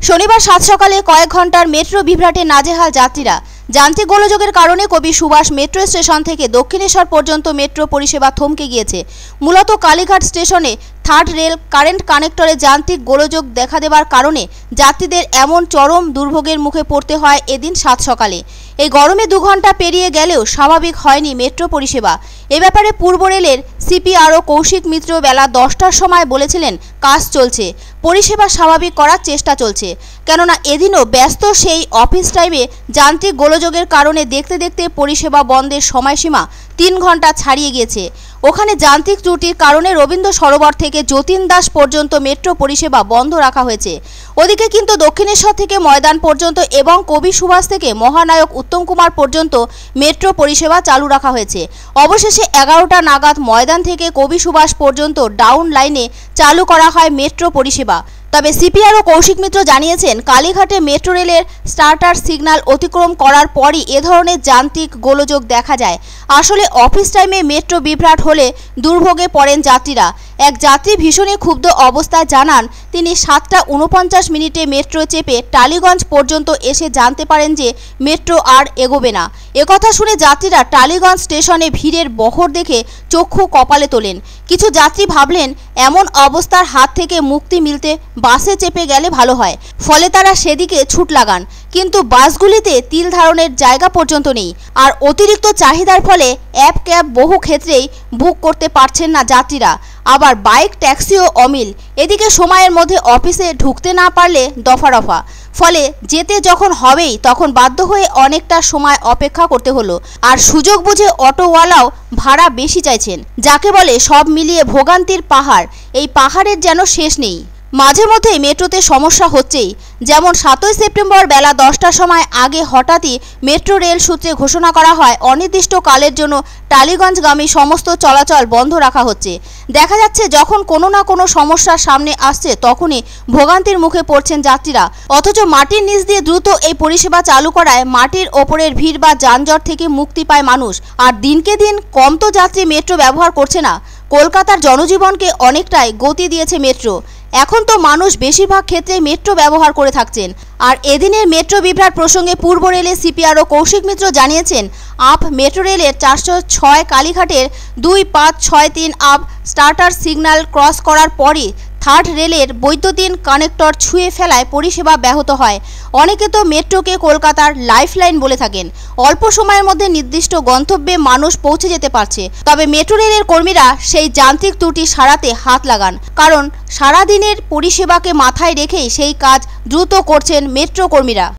শনিবার সাত সকালে কয়েক ঘন্টার মেট্রো বিভ্রাটে নাজেহাল যাত্রীরা। যান্ত্রিক গোলযোগের কারণে কবি সুভাষ মেট্রো স্টেশন থেকে দক্ষিণেশ্বর পর্যন্ত মেট্রো পরিষেবা থমকে গিয়েছে। মূলত কালীঘাট স্টেশনে থার্ড রেল কারেন্ট কানেক্টরে যান্ত্রিক গোলযোগ দেখা দেওয়ার কারণে যাত্রীদের এমন চরম দুর্ভোগের মুখে পড়তে হয় এদিন সাত সকালে। এই গরমে 2 ঘন্টা পেরিয়ে গেলেও স্বাভাবিক হয়নি মেট্রো পরিষেবা। এ ব্যাপারে পূর্ব রেলের সিপিআরও কৌশিক মিত্র বেলা 10টার সময় বলেছিলেন, কাজ চলছে, পরিষেবা স্বাভাবিক করার চেষ্টা চলছে। কেননা এদিনও ব্যস্ত সেই অফিস টাইমে যান্ত্রিক গোলযোগের কারণে দেখতে দেখতে পরিষেবা বন্ধের সময়সীমা 3 ঘন্টা ছাড়িয়ে গিয়েছে। ওখানে যান্ত্রিক ত্রুটির কারণে রবীন্দ্র সরোবর থেকে যতীন দাস পর্যন্ত মেট্রো পরিষেবা বন্ধ রাখা হয়েছে। ওদিকে কিন্তু দক্ষিণেশ্বর থেকে ময়দান পর্যন্ত এবং কবি সুভাষ থেকে মহানায়ক উত্তম কুমার পর্যন্ত মেট্রো পরিষেবা চালু রাখা হয়েছে। অবশেষে 11টা নাগাদ ময়দান থেকে কবি সুভাষ পর্যন্ত ডাউন লাইনে চালু করা হয় মেট্রো পরিষেবা। তবে সিপিআরও কৌশিক মিত্র জানিয়েছেন, কালীঘাটে মেট্রো রেলের স্টার্টার সিগন্যাল অতিক্রম করার পরই এ ধরনের যান্ত্রিক গোলযোগ দেখা যায়। আসলে অফিস টাইমে মেট্রো বিভ্রাট হলে দুর্ভোগে পড়েন যাত্রীরা। এক যাত্রী ভীষণই ক্ষুব্ধ অবস্থায় জানান, তিনি 7টা 49 মেট্রো চেপে টালিগঞ্জ পর্যন্ত এসে জানতে পারেন যে মেট্রো আর এগোবে না। একথা শুনে যাত্রীরা টালিগঞ্জ স্টেশনে ভিড়ের বহর দেখে চক্ষু কপালে তোলেন। কিছু যাত্রী ভাবলেন, এমন অবস্থার হাত থেকে মুক্তি মিলতে বাসে চেপে গেলে ভালো হয়। ফলে তারা সেদিকে ছুট লাগান। কিন্তু বাসগুলিতে তিল ধারণের জায়গা পর্যন্ত নেই। আর অতিরিক্ত চাহিদার ফলে অ্যাপ ক্যাব বহু ক্ষেত্রেই বুক করতে পারছেন না যাত্রীরা। আবার বাইক ট্যাক্সিও অমিল। এদিকে সময়ের মধ্যে অফিসে ঢুকতে না পারলে দফারফা। ফলে যেতে যখন হবেই তখন বাধ্য হয়ে অনেকটা সময় অপেক্ষা করতে হলো। আর সুযোগ বুঝে অটোওয়ালাও ভাড়া বেশি চাইছেন, যাকে বলে সব মিলিয়ে ভোগান্তির পাহাড়। এই পাহাড়ের যেন শেষ নেই। মাঝে মধ্যে মেট্রোতে সমস্যা হচ্ছেই। যেমন 7ই সেপ্টেম্বর বেলা 10টার সময় আগে হঠাৎই মেট্রো রেল সূত্রে ঘোষণা করা হয়, অনির্দিষ্টকালের জন্য টালিগঞ্জগামী সমস্ত চলাচল বন্ধ রাখা হচ্ছে। দেখা যাচ্ছে যখন কোনো না কোনো সমস্যার সামনে আসছে তখনই ভোগান্তির মুখে পড়ছেন যাত্রীরা। অথচ মাটির নিচ দিয়ে দ্রুত এই পরিষেবা চালু করায় মাটির ওপরের ভিড় বা যানজট থেকে মুক্তি পায় মানুষ। আর দিনকে দিন কম তো যাত্রী মেট্রো ব্যবহার করছে না। কলকাতার জনজীবনকে অনেকটাই গতি দিয়েছে মেট্রো। এখন তো মানুষ বেশিরভাগ ক্ষেত্রে মেট্রো ব্যবহার করে থাকছেন। আর এদিনের মেট্রো বিভ্রাট প্রসঙ্গে পূর্ব রেলের সিপিআরও কৌশিক মিত্র জানিয়েছেন, আপ মেট্রো রেলের 406 কালীঘাটের 2563 আপ স্টার্টার সিগন্যাল ক্রস করার পরই থার্ড রেলের বৈদ্যুতিন কানেক্টর ছুঁয়ে ফেলায় পরিষেবা ব্যাহত হয়। অনেকে তো মেট্রোকে কলকাতার লাইফলাইন বলে থাকেন। অল্প সময়ের মধ্যে নির্দিষ্ট গন্তব্যে মানুষ পৌঁছে যেতে পারছে। তবে মেট্রো রেলের কর্মীরা সেই যান্ত্রিক ত্রুটি সারাতে হাত লাগান। কারণ সারাদিনের পরিষেবাকে মাথায় রেখেই সেই কাজ দ্রুত করছেন মেট্রো কর্মীরা।